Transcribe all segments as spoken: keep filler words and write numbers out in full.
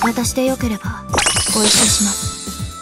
私でよければご一緒します。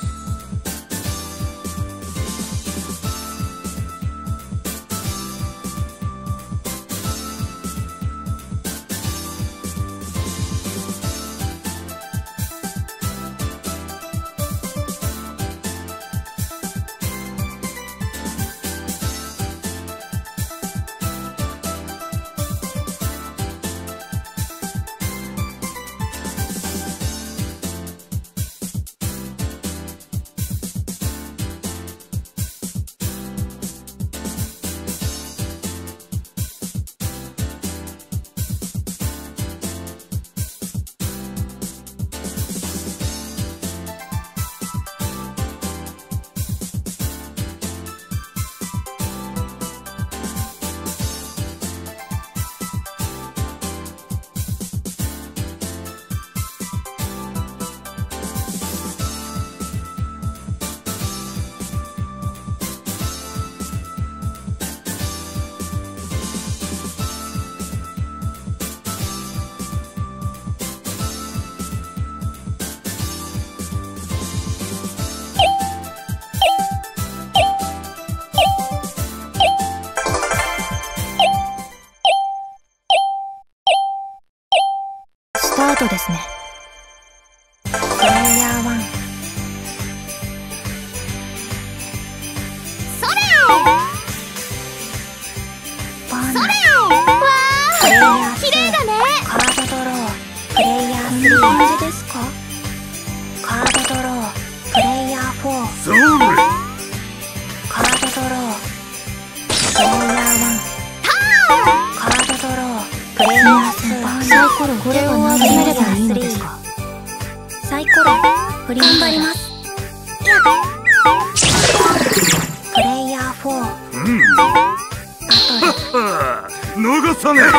スタートですね。プレイヤーワン。 それそれわー、綺麗だね。 カードドロー。プレイヤースリー。こんな感じですか？カードドロー。プレイヤーフォー。 それ。 カードドロー。プレイヤーワン。カードドロー。プレイヤーツー。サイコロ、これを集めればいいのですか？サイコロ振り頑張ります。プレイヤーフォー。 うん。 あとで逃さねえ。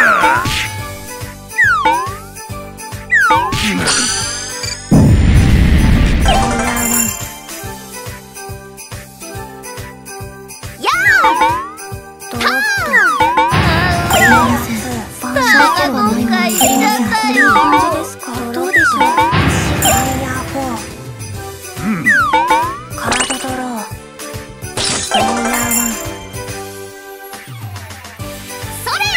プレイヤーワン。 やドロップ。プレイヤーツー。 ー、スターが今回行っちゃったよ。 どうでしょう？プレイヤーフォー。 うん。 カードドロー。プレイヤーワン。 それ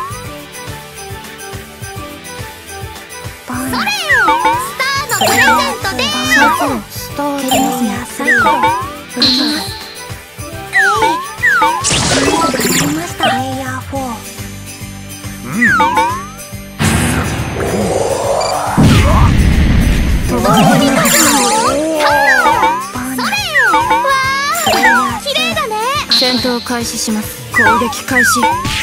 バーナー。 それスターのプレゼントでサイコロストーリーやサイコロ振ります。振りました。プレイヤーフォー。飛ばされました。バーナー。 わー、綺麗だね。 戦闘開始します。攻撃開始。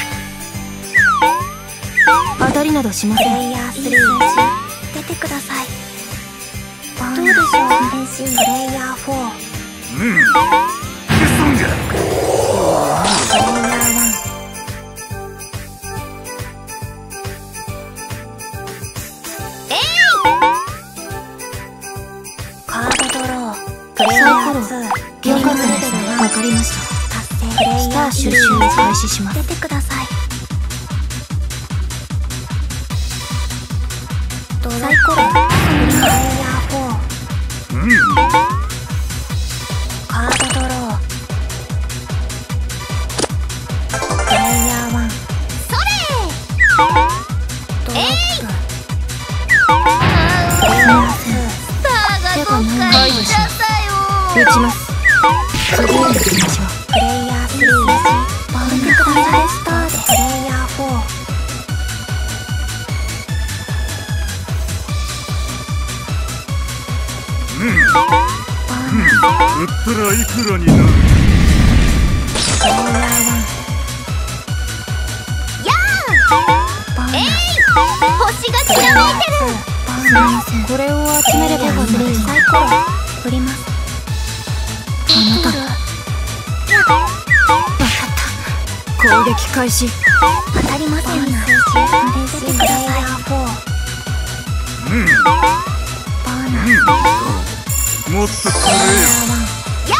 当たりなどしません。プレイヤースリー。出てください。どうでしょう？嬉しい。プレイヤーフォー。 うん。消すんじゃ。 プレイヤーワン。 えい、 カードドロー。プレイヤーツー。よかったですね。わかりました。達成。プレイヤー収集を開始します。出てください。サイコロ。プレイヤーフォー。 うん。 カードドロー。プレイヤーワン。 それドロップ。 えい、 プレイヤーツー。 スターがどっか行っちゃったよ。 打ちます。次へ行きましょう。プレイヤースリー。出てください。スターです。プレイヤーフォー。 うん。 バーナー。 売ったらいくらになる？ プレイヤーワン。 やー、 バーナー。 えい、星がきらめいてる。 すみません。これを集めればいいのです。サイコロ振ります。あなた。わかった。攻撃開始。当たりませんな。出てください。フォー。 うん。 バーナー。 もっとくれよ。 や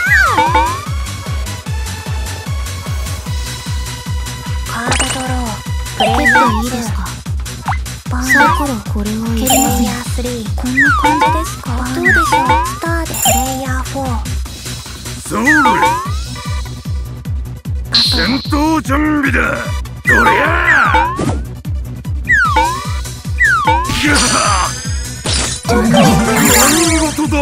カードドロー。プレイヤーいいですか？バーナー。 サイコロこれを蹴りますね。スリーこんな感じですか。どうでしょう。スターでプレイヤーフォー。 それ戦闘準備だ。どりゃギャーお見事だ。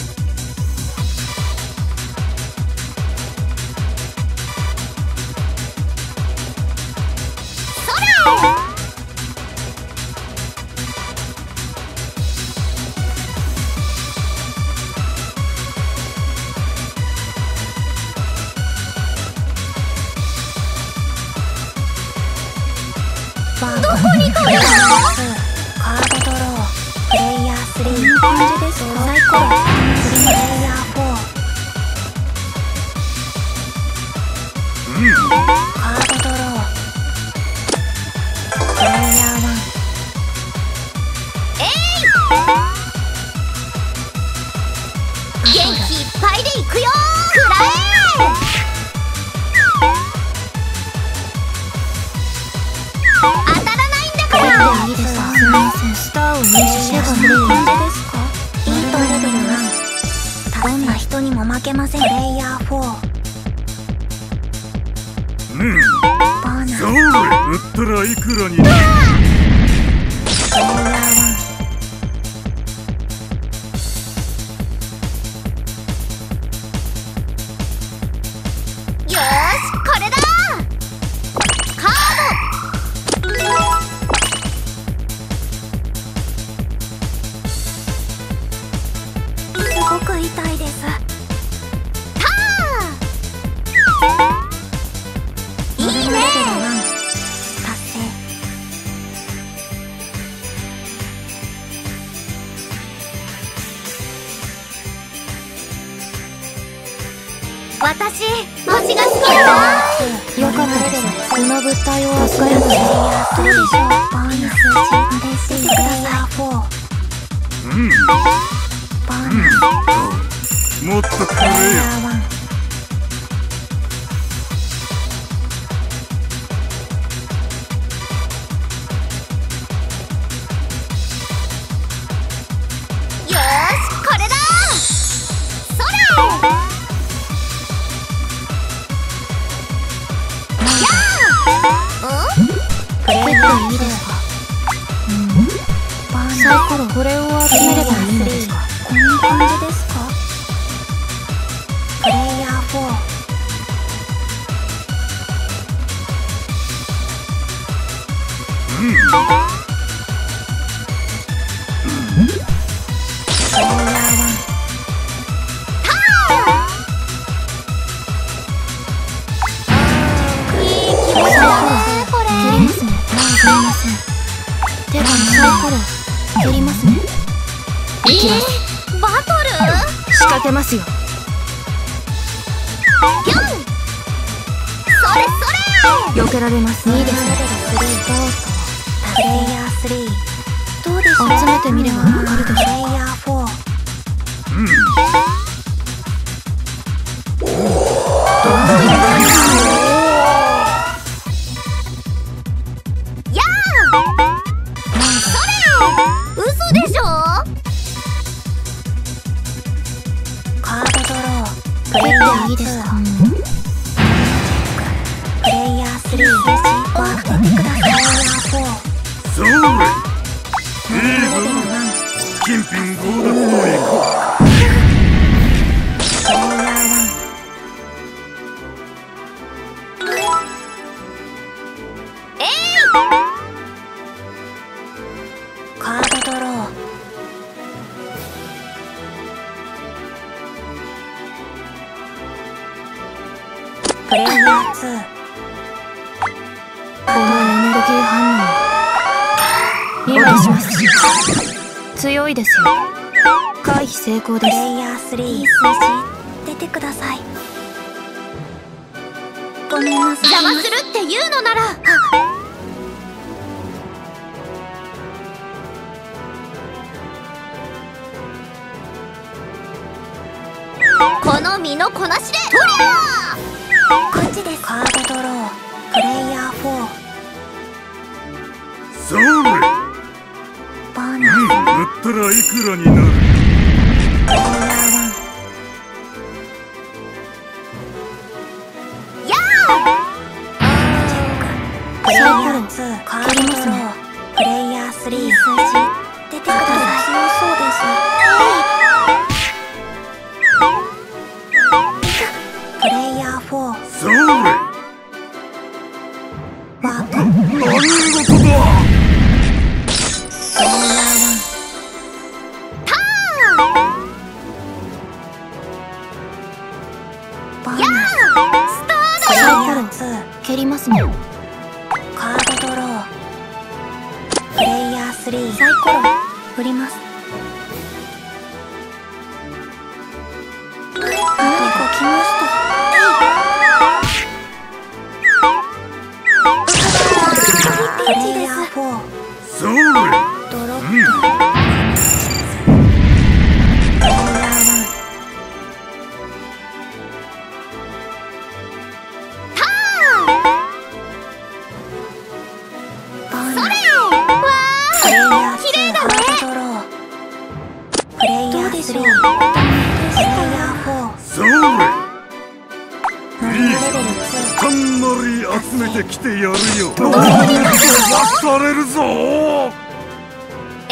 どこに飛ぶの？ カードドロープレイヤースリー。こんな感じですか。サイコロプレイヤーフォー。 うんカードドロープレイヤーワン。 えい！元気いっぱいでいくよ。くらえ！当たらないんだから。 いいですか。すみません。スターを入手しればいい感じですか。イートレベルワン。どんな人にも負けません。プレイヤーフォー。 うんバーナー。 それ売ったらいくらになる。 プレイヤーワン。 よーし、これだ。カーすごく痛いです。 ドター。いいね。 達成。 私、星が好きだな。 よかったです。この物体を扱えます。どうでしょう。バーナー数字。プレイヤーフォー。 うんバーナー。 もっとくれプレイヤよ。 ーワン。 よーし、これだ。それ。 プレイヤーいいですか。バーナー。サイコロこれを集めればいいのですか。こんな感じですか。プレイヤーフォー。 うんプレイヤーワン。 いい気持ちだね、これ。 蹴りますね。まあ、すみません。手がサイコロ蹴りますね。いきます。 バトル？ 仕掛けますよ。 ぴょん。それそれ。 避けられます。いいですね。プレイヤースリー。どうでしょう。集めてみればわかるでしょう。プレイヤーフォー。 うんやあ。それ。嘘でしょ。 カードドロー。プレイヤーいいですか。プレイヤースリー。ワン。プレイヤーフォー。 それいいぞ。金品強奪を行こう。 プレイヤーワン。 えい。 カードドロー。プレイヤーツー。このエネルギー反応。今します。強いですよ。回避成功です。プレイヤースリー。いい数字出てください。ごめんなさい。 邪魔するって言うのなら。この身のこなしでとりゃー。 こっちです。カードドロー。プレイヤーフォー。 それらいくらになる？ やープレイヤーツーカードドロープレイヤースリー数字出てください。強そうです。プレイヤーフォーそれワープ何事だ？ プレイヤーワンターンやースタート。プレイヤーツー蹴りますね。 カードドロープレイヤースリーサイコロ振ります。 何か来ました。プレイヤーフォーそれドロッププレイヤーワンターンボーナスプレイヤーツーハードドロープレイヤースリープレイヤーフォーそれノンレベルツたんまり集めてきてやるよ。飛ばされるぞ。 ー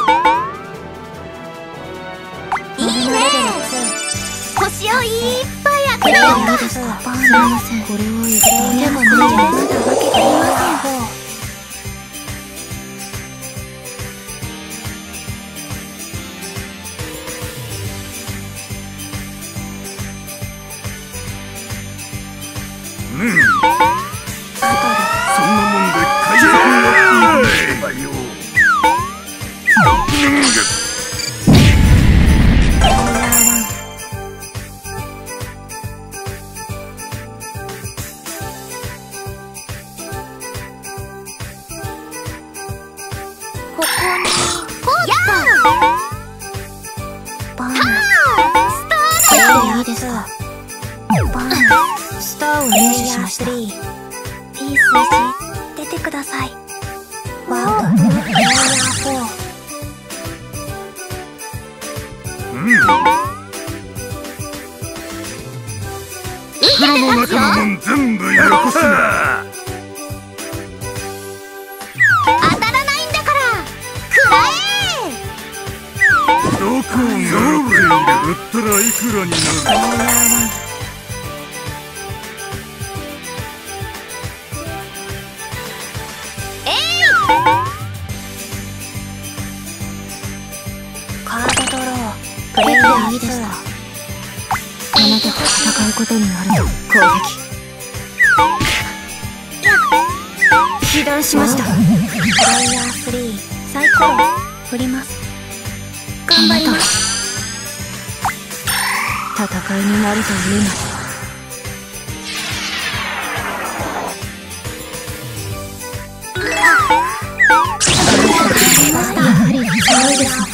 いいね。星をいっぱい集めようか。 すみません。これは一体でもないです。 まだわけありません。 うん、そんなもんで海賊になっていくんだよ。 ここにこうやバーンスターだよ。 いいですか。 バーンスターを入手しました。 いい数字出てください。ワーププレイヤーフォー袋の中のもん全部よこすな。 当たらないんだから食らえ。 どこを狙っている？売ったらいくらになる？ プレイヤーワンカードドロープレイヤーいいですか。あなたと戦うことになると攻撃被弾しました。 プレイヤースリーサイコロ振ります。頑張ります。 戦いになるというのに。 やはり強いですね。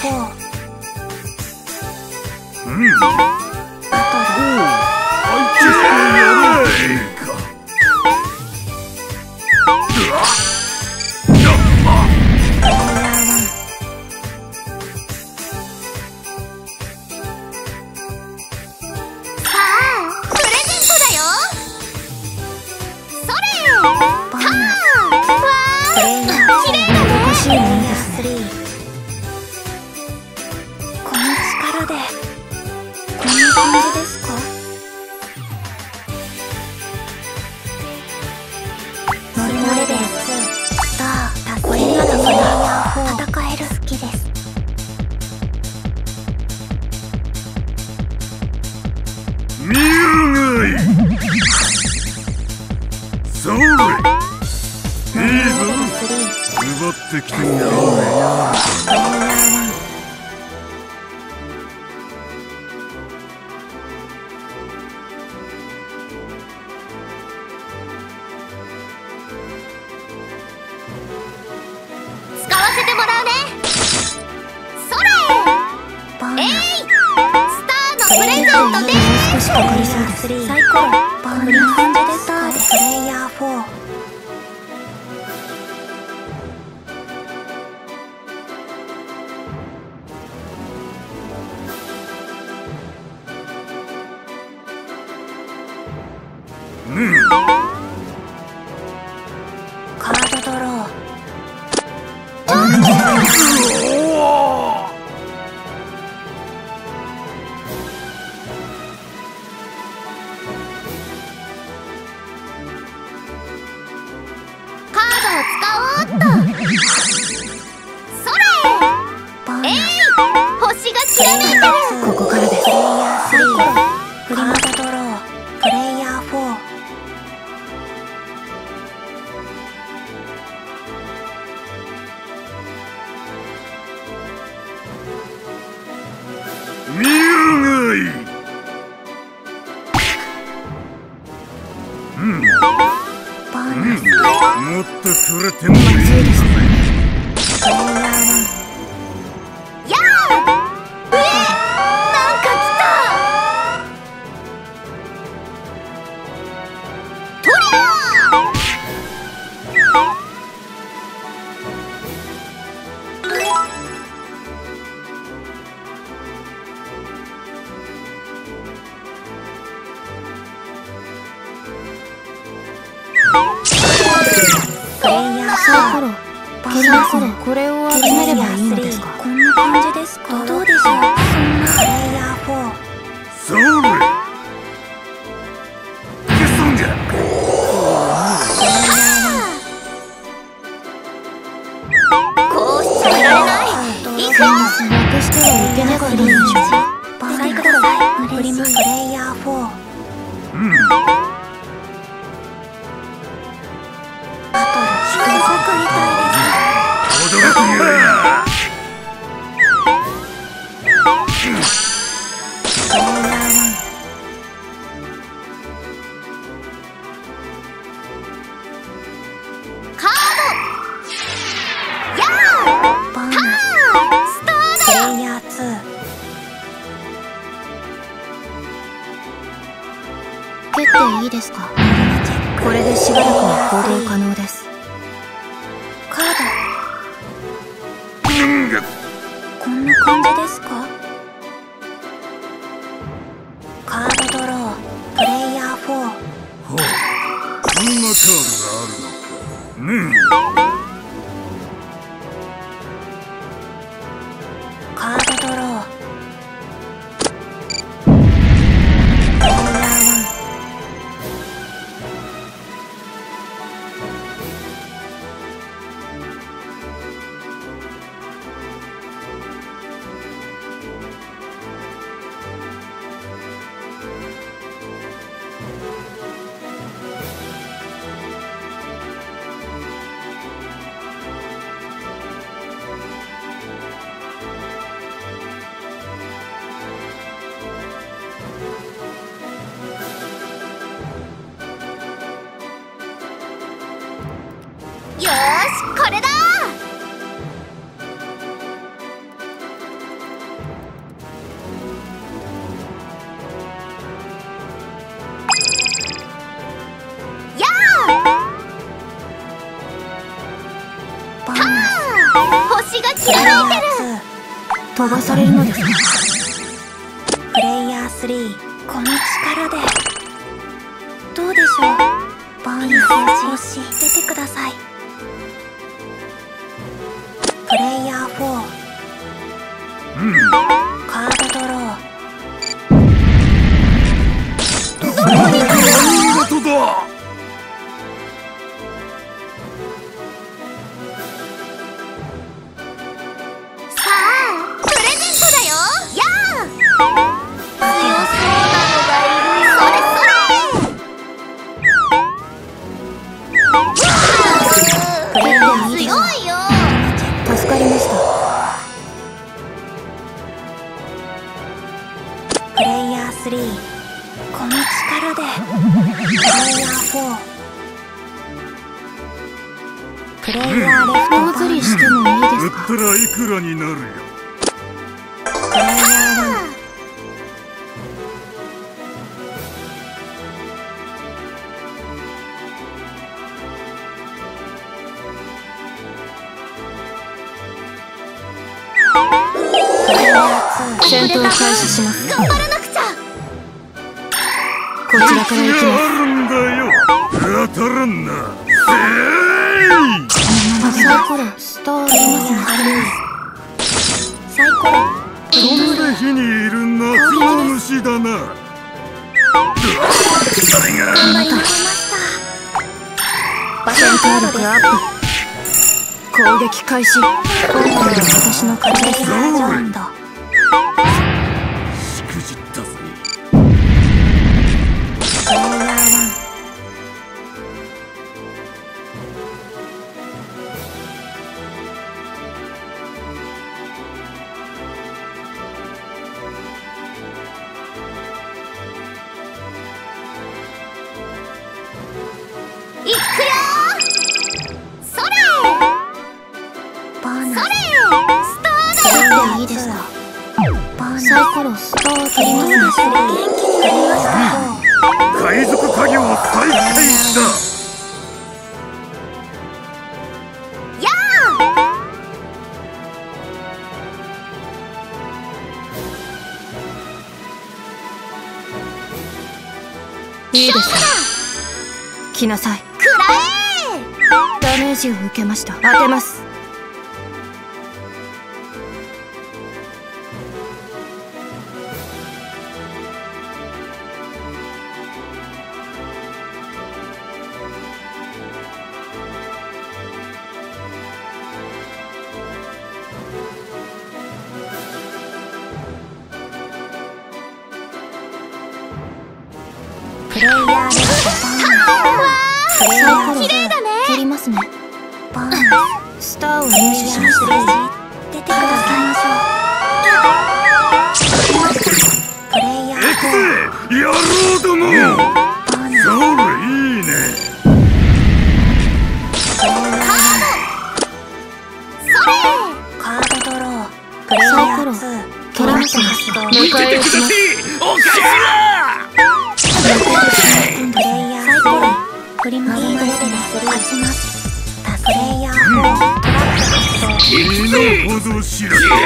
うん、 バトル相手してやろうじゃねえか。うわっやっぱプレイヤーワンさあプレゼントだよ。それバーンわープレイヤー綺麗だね。 おかしいもんですね。 この力でこんな感じですか？ノルマレベルツースターこれならプレイヤーフォー戦える好きです。 見るがいい。それいいぞ。 スリー奪ってきてやろうよ。 プレイヤーワン使わせてもらうね。それえいスターのプレゼントでもう少しかかりそうです。 サイコロバーンな感じですか？プレイヤーフォーうんカードドロー。 カードを使おうっと。それえい星がきらめいてる。ここからです。 プレイヤースリーカードドロー。プレイヤーフォー。 見るがいい。うんボーナス。 もっとくれてもいいぜ。 プレイヤーワン。 やあえなんか来た。トリガープレイヤーサイコロボ蹴りなされ。これを集めればいいのですか。 こんな感じですか。どうでしょう。そんなプレイヤーフォー。 それ消すんじゃ。 こうしちゃいられない。いくよ。なくしてはいけなかったんでしょ。 バーナスください。プレイヤーフォー。 うんバトルすごく痛いです。 驚くぐらいな。 プレイヤーワン。 カードやあボーナスターだよ。 スプレイヤーツー。 蹴っていいですか。これでしばらくは行動可能です。 カーうんがドこんな感じですか。カードドロー。プレイヤーフォー。 ほうこんなカードがあるのか。うんカードドロー。プレイヤーワン。 よーしこれだ。やあボーナス。 星がきらめいてる。飛ばされるのですか。 プレイヤースリー。この力でどうでしょう。ボーナス星出てください。プレイヤーフォー。 うんカードドロー。 見事だ。 さあプレゼントだよ。やあ強そうなのがいる。それそれプレイヤー強いよ。 助かりました。プレイヤースリー。この力でプレイヤーフォー。プレイヤーレフト大釣りしてもいいです売っか。 たらいくらになるよ。 プレイヤーワン。 戦闘開始します。頑張らなくちゃ。こちらがあるんだよ。当たらんな。 サイコロスターありますね。 サイコロ飛んで火にいる夏の虫だな。それが頑張りました。バトル戦闘力アップ。攻撃開始。今回は私の勝ちです。 ラウンドしくじったぜ。 プレイヤーワンいくよー。それバーナースターだよ。 いいですか。 バーナーサイコロスターを取りますね。 元気になりました。 海賊家業再開だ。 やーいいですか。来なさい。 くらえダメージを受けました。当てます。 プレイヤーでサイコロ綺麗だね。 蹴りますね。 バーナースターを入手しました。 出てくださいましょう。プレイヤー X 野郎ども。 バーナーそれいいね。 カードドロー。プレイヤサイコローツー蹴りますね。迎え撃ちます。 おかしら。 プレイヤーサイコロ振り回すので勝ちます。プレイヤーフォートラップ発動。 気の程知らず。やっ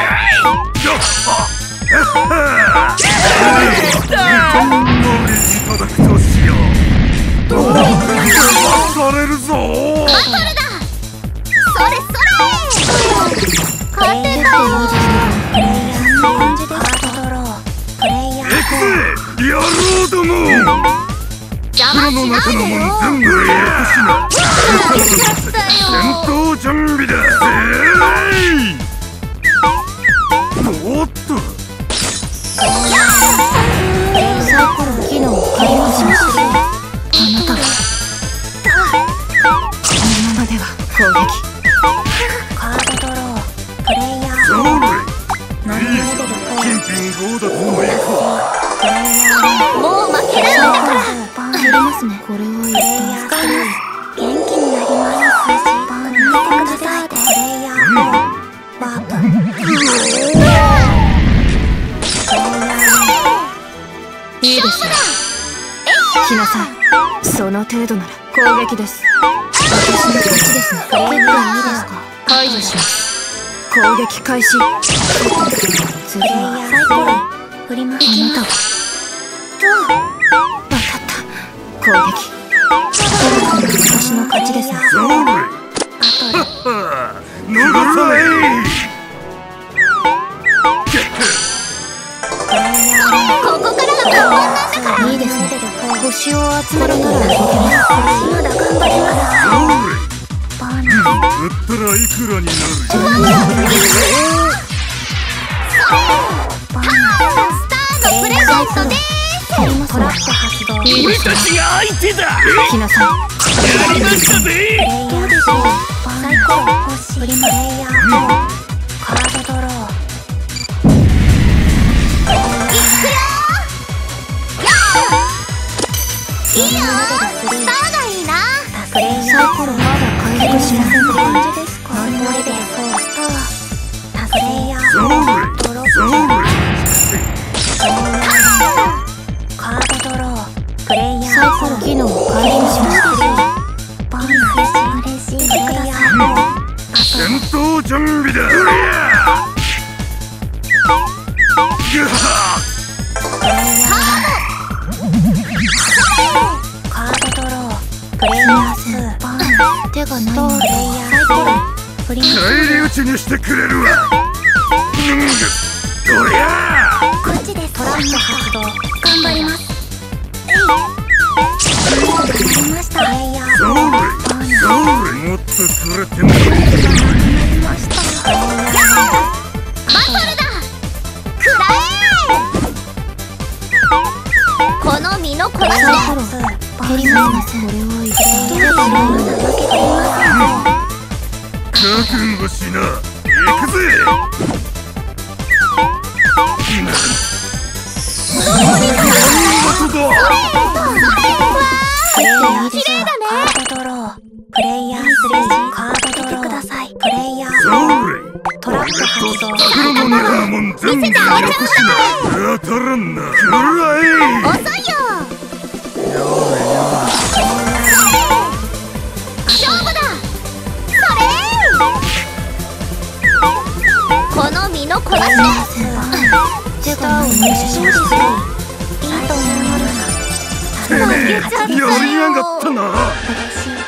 はっほんのりいただくとしよう。飛ばされるぞ。 バトルだ。それそれ勝てた。プレイヤーの感じです。カードドロー。プレイヤーフォー X 野郎ども。袋の中のもん全部よこしな。戦闘準備だ。えい。おっと。 サイコロ機能を解放しました。あなたはこのままでは攻撃。 カードドロー。プレイヤーそフォーれいいぞ。金品強奪の行こプレイヤーもう負けないんだから。 蹴りますね。これは一プレイヤー体スリー元気になります。バーナーしてください。プレイヤーフォーワープ。プレイヤーいいですね。来なさい。その程度なら攻撃です。私の勝ちですね。結構いいですか。解除します。攻撃開始。次プレイヤはーサイコロ振り回します。 わかった。攻撃。私の勝ちですね。 う。それ。はっは。逃さない。 ここからが本番なんだから。 いいですね。星を集めるなら動けます。 まだ頑張ります。バーナー売ったらいくらになる。 バーナースターのプレゼントで蹴りますね。 トラップ発動。 いいですね。 ちが相手だ。 来なさい。 やりましたぜ。 プレイヤーでしょう。サイコロ星プレイヤーフォーカードドロー。いくよー。やーいいよー。スターがいいな。プレイヤーサイコロまだ回復しませんね。 感じですか。ノルマイデーフォースター。プレイヤーそフォーれ。 ドロップ。 それ。 カードドロー。プレイヤーサイコロ機能を解放しました。 バーナー嬉しい。出てください。 戦闘準備だ。うりゃ。ぐは。 プレイヤーがないのでサイコロ振ります。 返り討ちにしてくれるわ。うんぐどりゃこっちです。 トランプ発動。頑張ります。 わかりました。プレイヤーそれそれもっとくれてもいい。 ました。 バトルだ。くらえ。この身のこなしで。蹴ります。これは一体どうだろう。 覚悟しな。行くぜ。 プレイヤー綺麗だね。カードドロー。プレイヤースリーカードドロー。ください。プレイヤーそれトラップ発動。 袋の中のもん全部よこしな。当たらんな。くらえ。 遅いよ。勝負だ。それ。この身のこなしで。 手が入手しました。いいと思うなら。 てめえやりやがったな。 嬉しい。